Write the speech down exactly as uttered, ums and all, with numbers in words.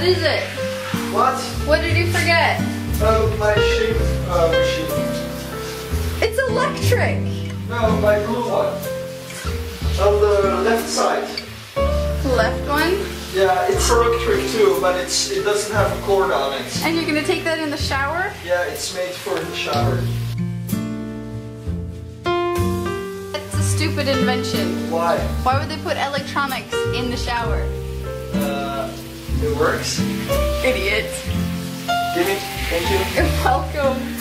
What is it? What? What did you forget? Oh, my shape uh, machine. It's electric. No, my blue one. On the left side. Left one? Yeah, it's electric too, but it's it doesn't have a cord on it. And you're gonna take that in the shower? Yeah, it's made for the shower. That's a stupid invention. Why? Why would they put electronics in the shower? Uh, it works. Idiot. Gimme, thank you. You're welcome.